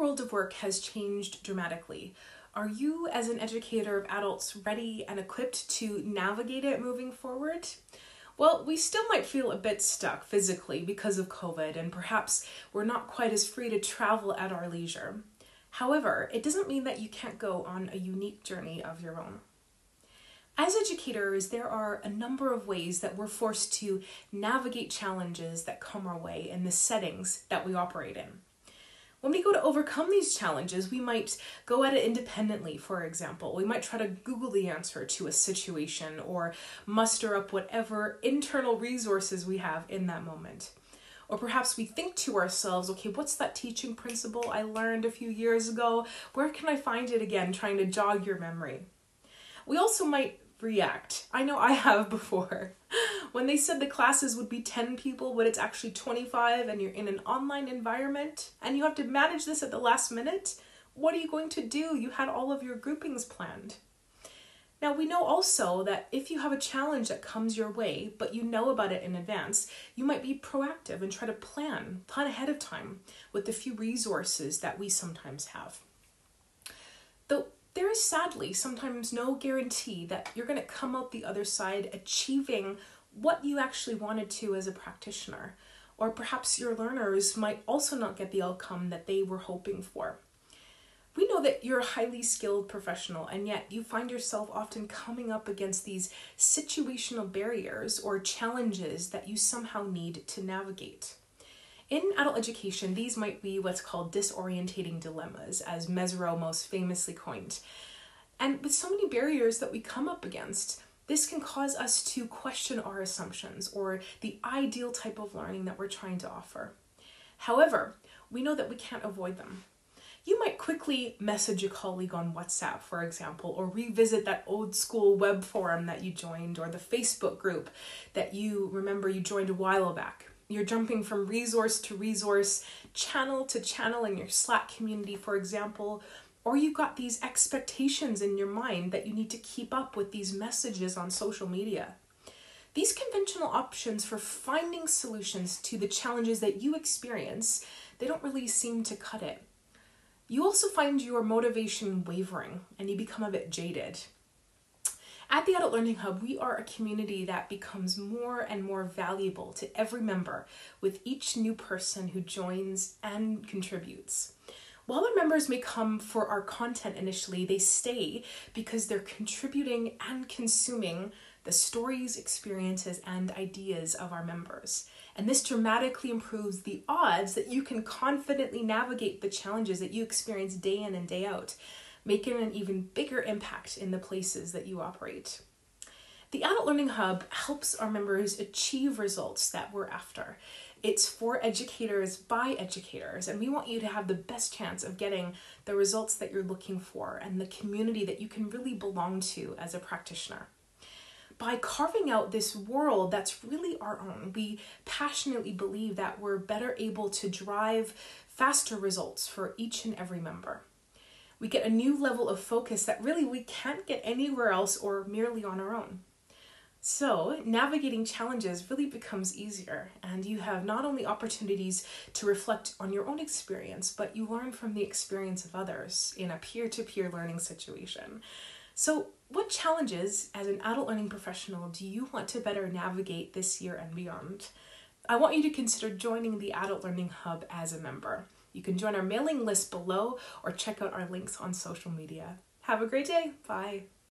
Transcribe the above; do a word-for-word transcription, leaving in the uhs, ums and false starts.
world of work has changed dramatically. Are you, as an educator of adults, ready and equipped to navigate it moving forward? Well, we still might feel a bit stuck physically because of COVID, and perhaps we're not quite as free to travel at our leisure. However, it doesn't mean that you can't go on a unique journey of your own. As educators, there are a number of ways that we're forced to navigate challenges that come our way in the settings that we operate in. When we go to overcome these challenges, we might go at it independently, for example. We might try to Google the answer to a situation or muster up whatever internal resources we have in that moment. Or perhaps we think to ourselves, okay, what's that teaching principle I learned a few years ago? Where can I find it again? Trying to jog your memory. We also might react. I know I have before. When they said the classes would be ten people, but it's actually twenty-five, and you're in an online environment and you have to manage this at the last minute, what are you going to do? You had all of your groupings planned. Now, we know also that if you have a challenge that comes your way, but you know about it in advance, you might be proactive and try to plan, plan ahead of time with the few resources that we sometimes have. Though there is sadly sometimes no guarantee that you're going to come out the other side achieving what you actually wanted to as a practitioner, or perhaps your learners might also not get the outcome that they were hoping for. We know that you're a highly skilled professional, and yet you find yourself often coming up against these situational barriers or challenges that you somehow need to navigate. In adult education, these might be what's called disorientating dilemmas, as Mezirow most famously coined. And with so many barriers that we come up against, this can cause us to question our assumptions or the ideal type of learning that we're trying to offer. However, we know that we can't avoid them. You might quickly message a colleague on WhatsApp, for example, or revisit that old school web forum that you joined, or the Facebook group that you remember you joined a while back. You're jumping from resource to resource, channel to channel in your Slack community, for example, or you've got these expectations in your mind that you need to keep up with these messages on social media. These conventional options for finding solutions to the challenges that you experience, they don't really seem to cut it. You also find your motivation wavering and you become a bit jaded. At the Adult Learning Hub, we are a community that becomes more and more valuable to every member with each new person who joins and contributes. While our members may come for our content initially, they stay because they're contributing and consuming the stories, experiences, and ideas of our members. And this dramatically improves the odds that you can confidently navigate the challenges that you experience day in and day out, making an even bigger impact in the places that you operate. The Adult Learning Hub helps our members achieve results that we're after. It's for educators by educators, and we want you to have the best chance of getting the results that you're looking for and the community that you can really belong to as a practitioner. By carving out this world that's really our own, we passionately believe that we're better able to drive faster results for each and every member. We get a new level of focus that really we can't get anywhere else or merely on our own. So navigating challenges really becomes easier, and you have not only opportunities to reflect on your own experience, but you learn from the experience of others in a peer-to-peer learning situation. So what challenges as an adult learning professional do you want to better navigate this year and beyond? I want you to consider joining the Adult Learning Hub as a member. You can join our mailing list below or check out our links on social media. Have a great day. Bye.